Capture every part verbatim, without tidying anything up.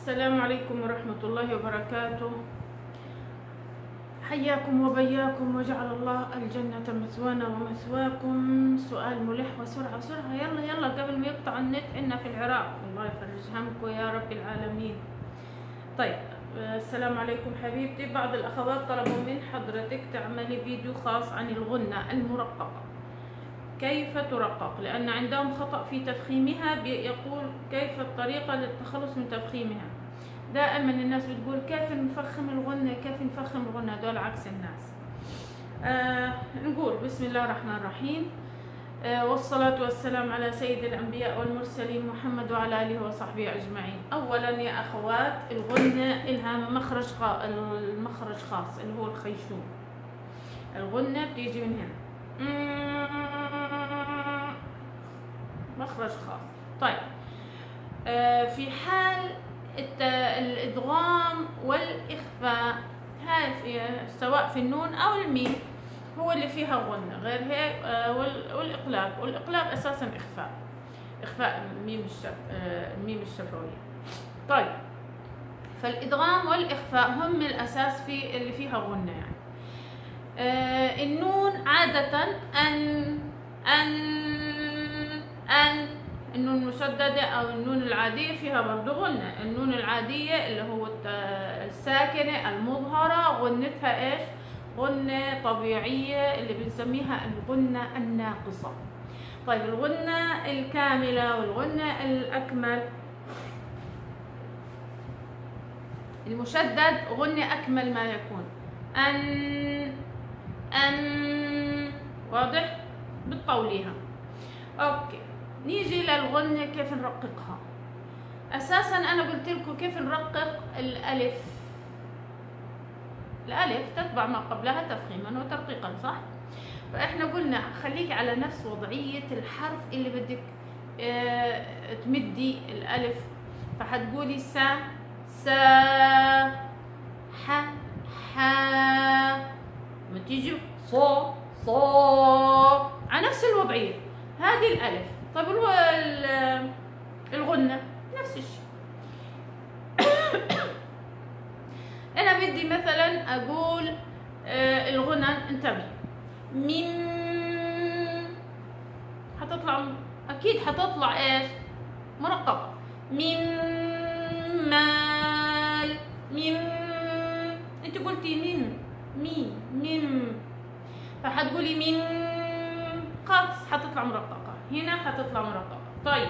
السلام عليكم ورحمة الله وبركاته. حياكم وبياكم وجعل الله الجنة مثوانا ومثواكم. سؤال ملح وسرعة سرعة، يلا يلا قبل ما يقطع النت. عنا في العراق، الله يفرج همكم يا رب العالمين. طيب السلام عليكم حبيبتي. بعض الأخوات طلبوا من حضرتك تعملي فيديو خاص عن الغنة المرققة، كيف ترقق، لأن عندهم خطأ في تفخيمها. يقول كيف الطريقة للتخلص من تفخيمها. دائما الناس بتقول كيف نفخم الغنة، كيف نفخم الغنة، دول عكس الناس. آه نقول بسم الله الرحمن الرحيم، آه والصلاة والسلام على سيد الأنبياء والمرسلين محمد وعلى آله وصحبه أجمعين. أولا يا أخوات، الغنة إلها مخرج خاص، المخرج خاص اللي هو الخيشوم. الغنة بتيجي من هنا، مخرج خاص. طيب آه في حال الادغام والاخفاء، هاي في سواء في النون او الميم هو اللي فيها غنة، غير هيك آه والاقلاب. والاقلاب اساسا اخفاء، اخفاء الميم الشف آه الميم الشفوية. طيب فالادغام والاخفاء هم الاساس في اللي فيها غنة. يعني آه النون عادة ان ان ان النون المشددة أو النون العادية فيها برضه غنة. النون العادية اللي هو الساكنة المظهرة غنتها إيش؟ غنة طبيعية اللي بنسميها الغنة الناقصة. طيب الغنة الكاملة والغنة الأكمل، المشدد غنة أكمل ما يكون، أن أن واضح؟ بتطوليها. أوكي، نيجي للغنة كيف نرققها. اساسا انا قلت لكم كيف نرقق الالف. الالف تتبع ما قبلها تفخيما وترقيقا، صح؟ فاحنا قلنا خليك على نفس وضعية الحرف اللي بدك اه تمدي الالف. فحتقولي سا سا ح ح، ما تيجي صو صو، على نفس الوضعية. هذه الالف. طيب الغنة نفس الشيء. أنا بدي مثلا أقول آه الغنى، انتبه، ميم حتطلع أكيد، حتطلع إيش؟ مرققة. ميم مال، ميم، أنت قلتي ميم مي ميم، فحتقولي ميم، خلاص حتطلع مرققة. هنا حتطلع مرققة. طيب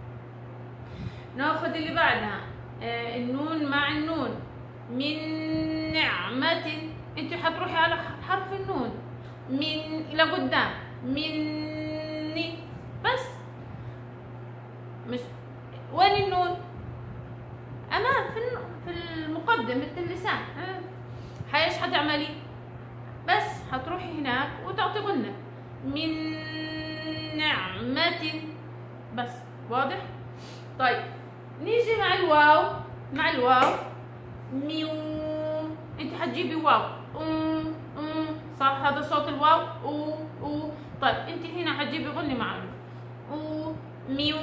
ناخذ اللي بعدها، آه النون مع النون، من نعمة، انت حتروحي على حرف النون من الى قدام، مني بس، مش وين النون؟ امام في في المقدمة اللسان. آه. ايش حتعملي؟ بس حتروحي هناك وتعطي غنة، من نعمة بس، واضح؟ طيب نيجي مع الواو، مع الواو ميو، انت حتجيبي واو ام ام، صح؟ هذا صوت الواو او او. طيب انت هنا حتجيبي غني مع او ميو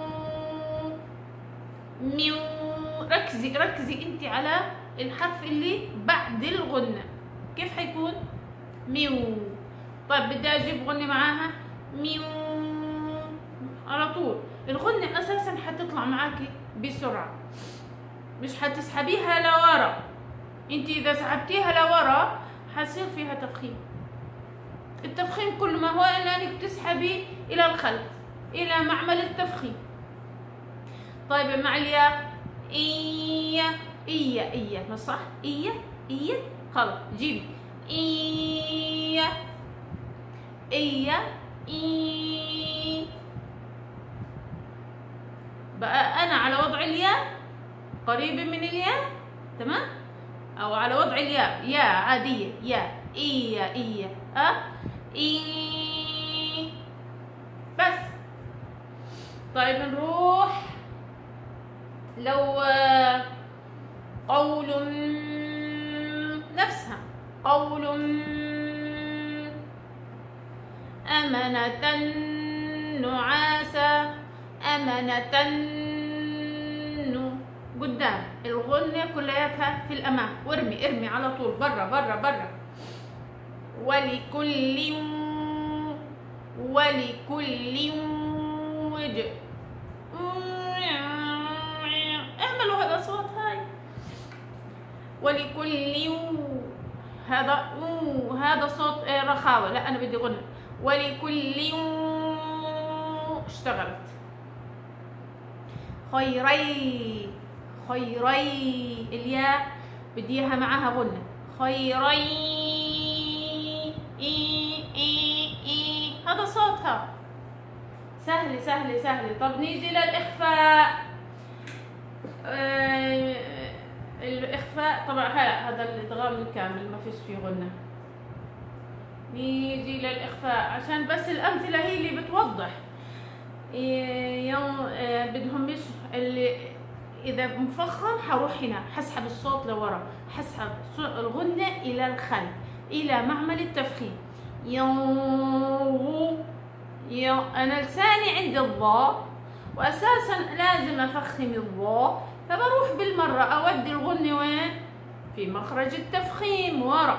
ميو. ركزي ركزي انت على الحرف اللي بعد الغنة، كيف حيكون؟ ميو. طيب بدي اجيب غني معاها ميو على طول. الغنة اساسا حتطلع معاكي بسرعة، مش حتسحبيها لورا. انت اذا سحبتيها لورا حيصير فيها تفخيم. التفخيم كل ما هو الا انك تسحبي الى الخلف، الى معمل التفخيم. طيب مع الياء، ايا ايا ايا، مش صح؟ ايا ايا، خلص جيبي ايا ايا اي. بقى انا على وضع الياء قريب من الياء، تمام؟ او على وضع الياء، يا عادية، يا ايا ايا اه اي بس. طيب نروح لو قول، نفسها قول، أمنة نعاسا، أمنة قدام، الغنة كلياتها في الأمام، وارمي ارمي على طول برا برا برا. ولكل ولكل وجه. اعملوا هذا صوت هاي. ولكل هذا هذا صوت رخاوة، لا أنا بدي غنى. ولكل اشتغلت. خيري خيري الياء بدي اياها معاها غنة. خيري إي إي إي هذا صوتها. سهل سهل سهل. طب نيجي للإخفاء. آه الإخفاء طبعا هلا هذا الإدغام الكامل ما فيش فيه غنة. نيجي للإخفاء عشان بس الأمثلة هي اللي بتوضح. يوم آه بدهم مش اللي إذا مفخم حروح هنا، حسحب الصوت لورا، حسحب الغنة إلى الخلف إلى معمل التفخيم. يو يو أنا لساني عند الضاء وأساسا لازم أفخم الضاء، فبروح بالمرة أودي الغنة وين؟ في مخرج التفخيم ورا.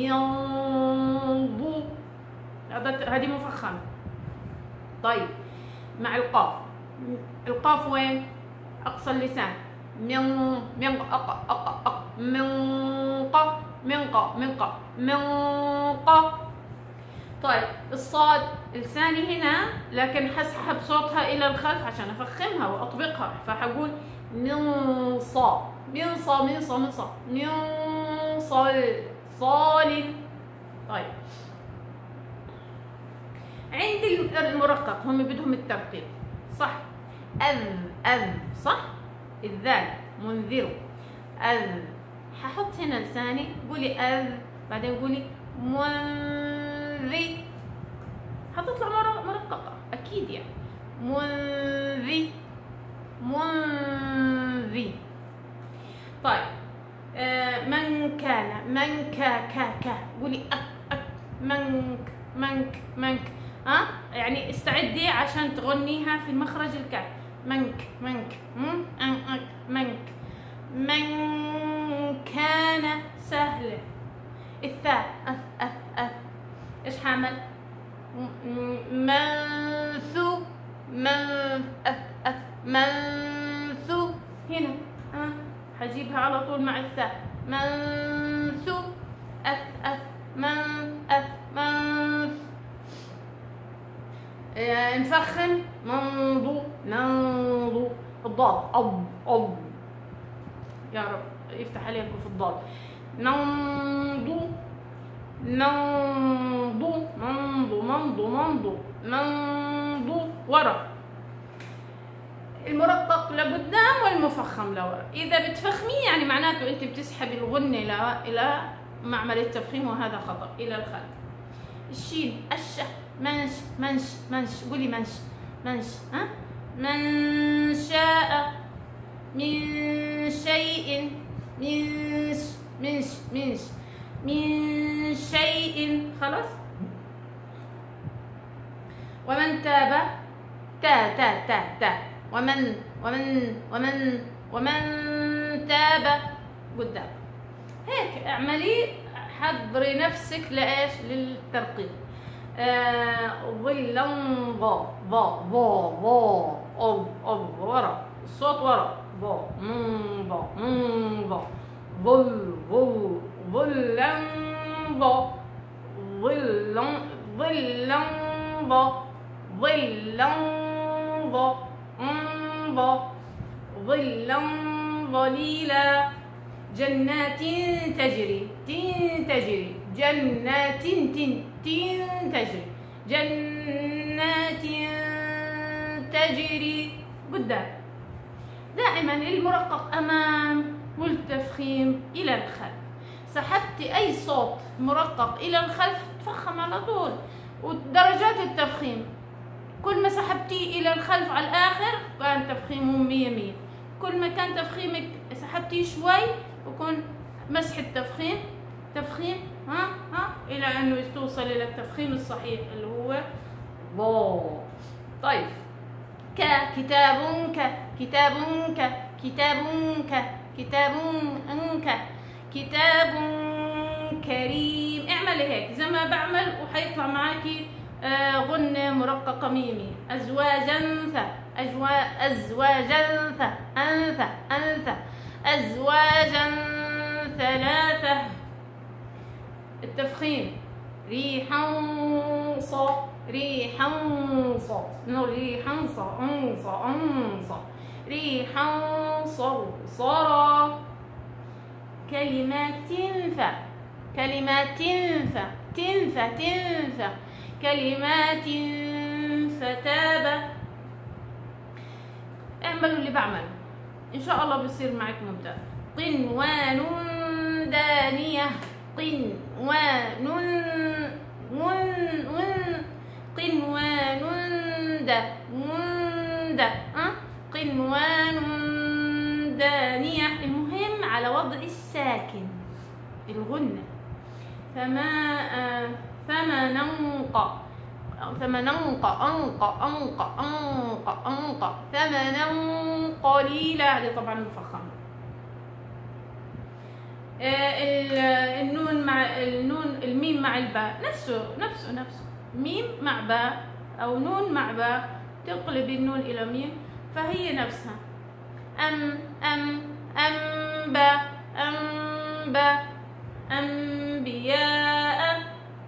ينضو هذه مفخمة. طيب مع القاف، القاف وين؟ أقصى اللسان. من من أق أق أق من ق من ق من ق من ق. طيب الصاد لساني هنا لكن حسحب صوتها إلى الخلف عشان أفخمها وأطبقها، فحقول من صا من صا من صا من صا من صال صال. طيب عند المرقق هم بدهم الترقيق صح. أذ أذ صح. الذال منذر. أذ ححط هنا لساني قولي أذ، بعدين قولي منذي، حتطلع مرققة أكيد يعني. منذي منذي. طيب آه من كان من كا كا كا قولي أك أك منك منك منك. ها أه؟ يعني استعدي عشان تغنيها في مخرج الكاف. منك منك منك منك. من كان سهل. الثاء أف أف أف إيش حامل؟ منثو من أف أف منثو هنا. ها أه؟ حجيبها على طول مع الثاء. منثو أف أف من أف منث. آه نفخم. منضو منضو. الضاد أب أب. يا رب يفتح عليكم في الضاد. منضو منضو منضو منضو منضو منضو ورا. المرقق لقدام والمفخم لورا. إذا بتفخمي يعني معناته أنت بتسحبي الغنة إلى إلى معمل التفخيم وهذا خطأ إلى الخلف. الشين الشه منش منش منش قولي منش منش. ها من شاء من شيء منش منش منش من شيء. خلاص. ومن تاب تا تا تا تا. ومن ومن ومن ومن تاب قدام. هيك اعملي، حضري نفسك لايش؟ للترقيق. آه ظلا ضا ضا ضا ضا أو أو ورا الصوت ورا ضا من ضا من ضا. ظل ظل ظلا ضا ظلا ظلا ضا ظلا ضا ضا ظلا ظليلا. جنات تجري تين تجري جنات تين تين تجري جنات تجري قدام. دائما المرقق أمام والتفخيم إلى الخلف. سحبتي أي صوت مرقق إلى الخلف تفخم على طول. ودرجات التفخيم كل ما سحبتيه إلى الخلف على الآخر كان تفخيمه مية مية. كل ما كان تفخيمك سحبتيه شوي وكون مسح التفخيم تفخيم ها ها إلى أنه توصل إلى التفخيم الصحيح اللي هو ضو. طيب ك كتاب ك كتاب ك كتاب ك كتاب انك كتاب كريم. اعملي هيك زي ما بعمل وحيطلع معاكي آه غنة مرققة ميمي. أزواجا ث أجوا أزواجا ث أنث أنث أزواجا ثلاثة. التفخيم ريحا ص ريحا ص نو ريحا ص أنص أنص ريحا صرصرا. كلمات تنفع كلمات تنفع تنفع تنفع كلمات فتابة. اعملوا اللي بعمله ان شاء الله بصير معك ممتاز. قنوان دانية قنوان ون قنوان د وند أه؟ قنوان دانية. المهم على وضع الساكن الغنة. فما آه فما ننقى ثمنا أنق أنق أنق أنق ثمنا قليلا. هذه طبعا مفخمة. آه النون مع النون الميم مع الباء نفسه نفسه نفسه ميم مع باء أو نون مع باء تقلب النون إلى ميم فهي نفسها. أم أم أنبا أنبا أنبياء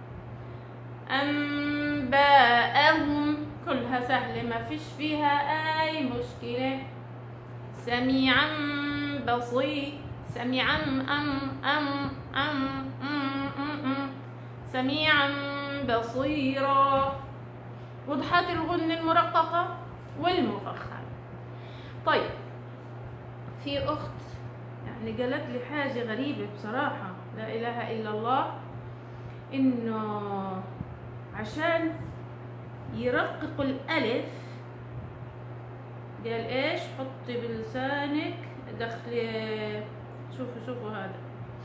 أنباءهم. كلها سهلة ما فيش فيها أي مشكلة. سميعا بصير سميعا أم أم أم أم أم سميعا بصيرا. وضحت الغنة المرققة والمفخمة. طيب في أخت يعني قالت لي حاجة غريبة بصراحة لا إله إلا الله، إنه عشان يرققوا الألف قال إيش حطي بلسانك دخلي. شوفوا شوفوا هذا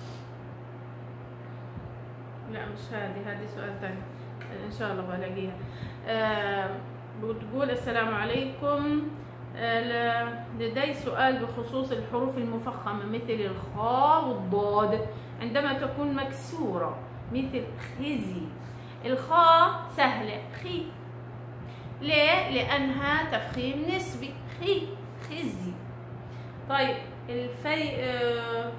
لا مش هذه هذه سؤال ثاني إن شاء الله بلاقيها. آه بتقول السلام عليكم آه لدي سؤال بخصوص الحروف المفخمة مثل الخاء والضاد عندما تكون مكسورة مثل خزي. الخاء سهلة خي. ليه؟ لأنها تفخيم نسبي خي خزي. طيب الفي آه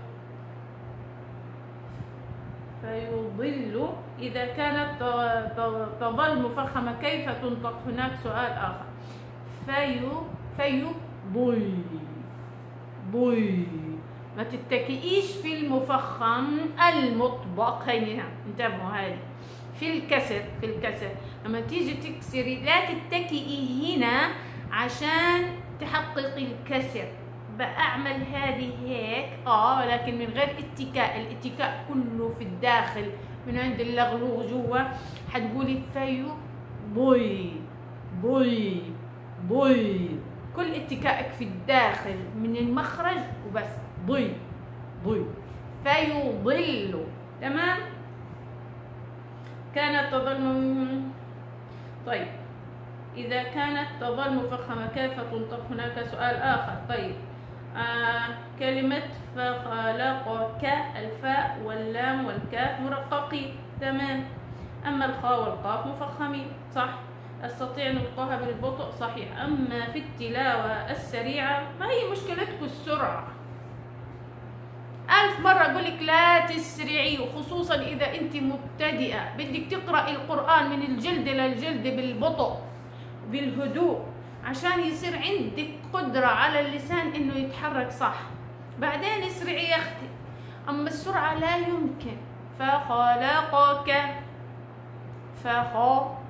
فيضل إذا كانت تظل مفخمة كيف تنطق؟ هناك سؤال آخر. في في ضي ضي. ما تتكئيش في المفخم المطبق. هيها انتبهوا هذه في الكسر في الكسر لما تيجي تكسري لا تتكئي هنا عشان تحققي الكسر. بأعمل هذه هيك اه ولكن من غير اتكاء. الاتكاء كله في الداخل من عند اللغلوغ جوا. حتقولي فيو بوي بوي بوي. كل اتكائك في الداخل من المخرج وبس. ضي ضي. فيضل. تمام. كانت تظل. طيب إذا كانت تظل مفخمة كيف تنطق؟ هناك سؤال آخر. طيب آه كلمة فخلقك الفاء واللام والكاف مرققين تمام. أما الخاء والقاف مفخمين صح. أستطيع نطقها بالبطء صحيح. أما في التلاوة السريعة ما هي مشكلتكم السرعة. ألف مرة أقولك لا تسرعي وخصوصا إذا أنت مبتدئة بدك تقرأي القرآن من الجلد للجلد بالبطء بالهدوء عشان يصير عندك قدرة على اللسان إنه يتحرك صح. بعدين اسرعي يا أختي. أما السرعة لا يمكن. فخلقك فخ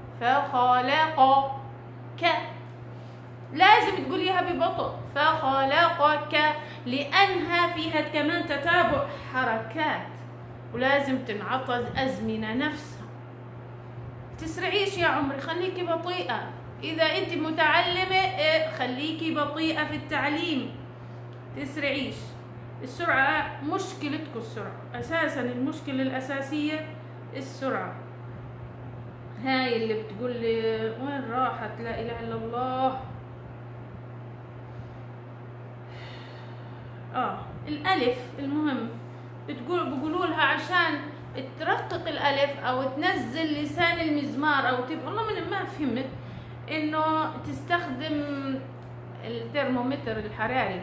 فخلقك لازم تقوليها ببطء. فخلقك لأنها فيها كمان تتابع حركات ولازم تنعطى أزمنة نفسها. تسرعيش يا عمري خليكي بطيئة. إذا أنت متعلمة خليكي بطيئة في التعليم. تسرعيش. السرعة مشكلتكم السرعة أساسا. المشكلة الأساسية السرعة. هاي اللي بتقول لي وين راحت لا إله إلا الله. اه الالف المهم بتقول بيقولوا لها عشان ترقق الالف او تنزل لسان المزمار او تبقى والله من ما فهمت انه تستخدم الترمومتر الحراري.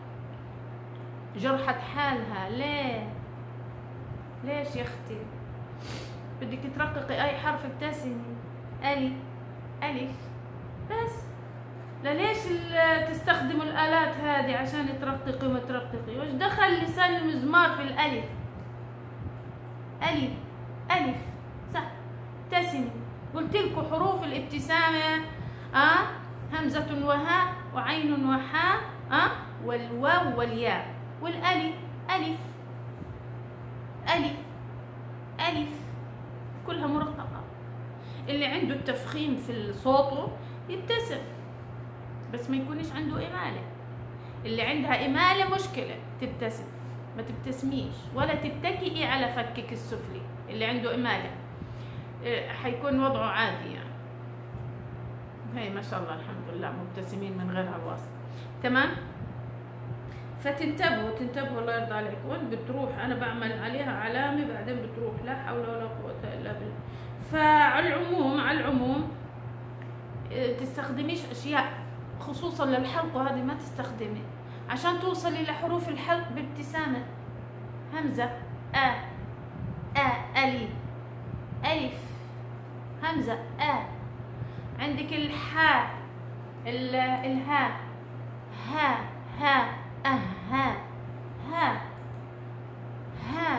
جرحت حالها ليه؟ ليش يا اختي؟ بدك ترققي اي حرف ابتسمي. الي الف بس. لا ليش تستخدموا الالات هذه عشان ترققي وما ترققي؟ وش دخل لسان المزمار في الالف؟ الف الف صح ابتسمي. قلت لكم حروف الابتسامه اه همزه وهاء وعين وحاء اه والواو والياء والالي الف الف الف كلها مرققه. اللي عنده التفخيم في صوته يبتسم بس ما يكونش عنده إمالة. اللي عندها إمالة مشكلة تبتسم، ما تبتسميش ولا تتكئي على فكك السفلي. اللي عنده إمالة حيكون وضعه عادي يعني. هي ما شاء الله الحمد لله مبتسمين من غير هالوصف. تمام؟ فتنتبهوا تنتبهوا الله يرضى عليكم. وين بتروح؟ أنا بعمل عليها علامة بعدين بتروح. لا حول ولا قوة إلا بالله. فعلى العموم على العموم تستخدميش أشياء خصوصا للحلق وهذه ما تستخدمي عشان توصلي لحروف الحلق بابتسامة. همزة آ آ ألي ألف همزة آ. عندك الحاء الهاء ها ها أه ها ها ها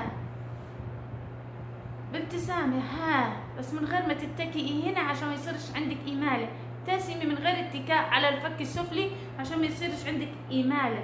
بابتسامة ها بس من غير ما تتكئي هنا عشان ما يصيرش عندك إمالة. ابتسمي من غير اتكاء على الفك السفلي عشان ما يصيرش عندك إمالة.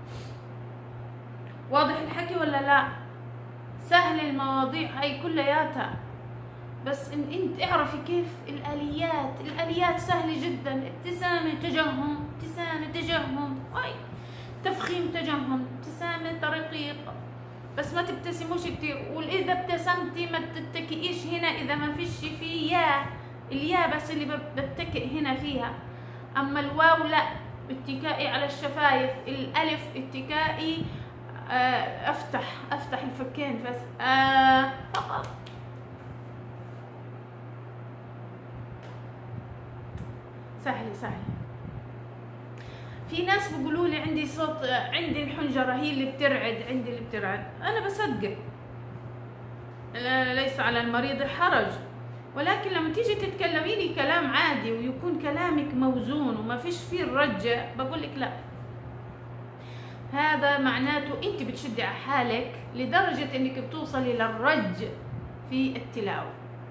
واضح الحكي ولا لا؟ سهل المواضيع هاي كلياتها بس ان انت اعرفي كيف الاليات. الاليات سهله جدا. ابتسامه تجهم ابتسامه تجهم اي تفخيم تجهم ابتسامه ترقيق بس ما تبتسموش كتير. واذا ابتسمتي ما تتكئيش هنا اذا ما فيش في يا الياء بس اللي بتكئ هنا فيها. اما الواو لا اتكائي على الشفايف. الالف اتكائي آه افتح افتح الفكين بس آه فقط. سهل سهل. في ناس بيقولوا لي عندي صوت عندي الحنجره هي اللي بترعد عندي اللي بترعد. انا بصدق ليس على المريض حرج ولكن لما تيجي تتكلمي لي كلام عادي ويكون كلامك موزون وما فيش فيه الرجة بقول لك لا. هذا معناته انت بتشدي على حالك لدرجة انك بتوصلي للرج في التلاوة.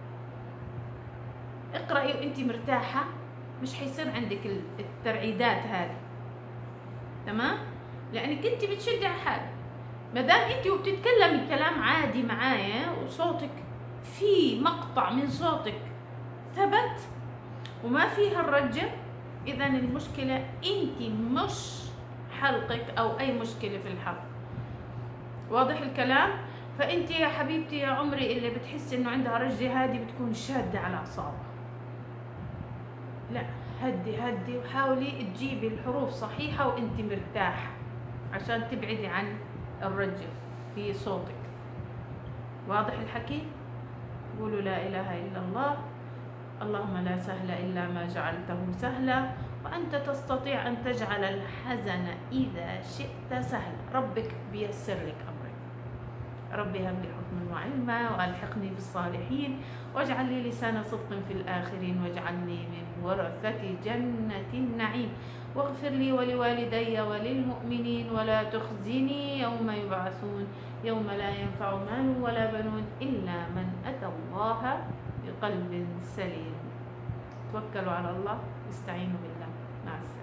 اقرأي وانت مرتاحة مش حيصير عندك الترعيدات هذه. تمام؟ لانك انت بتشدي على حالك. ما دام انت وبتتكلمي كلام عادي معايا وصوتك في مقطع من صوتك ثبت وما فيها الرجة اذا المشكلة انت مش حلقك او اي مشكلة في الحلق. واضح الكلام؟ فانت يا حبيبتي يا عمري اللي بتحسي انه عندها رجة هذه بتكون شادة على اعصابها. لا هدي هدي وحاولي تجيبي الحروف صحيحة وانت مرتاحة عشان تبعدي عن الرجة في صوتك. واضح الحكي؟ قولوا لا إله إلا الله. اللهم لا سهل إلا ما جعلته سهلا وأنت تستطيع أن تجعل الحزن إذا شئت سهلا. ربك بيسر لك أمرك. ربي هب لي حكما وعلما وألحقني بالصالحين واجعل لي لسان صدق في الآخرين واجعلني من ورثة جنة النعيم واغفر لي ولوالدي وللمؤمنين ولا تخزني يوم يبعثون يوم لا ينفع مال ولا بنون إلا من أتى الله بقلب سليم. توكلوا على الله، استعينوا بالله. مع السلامة.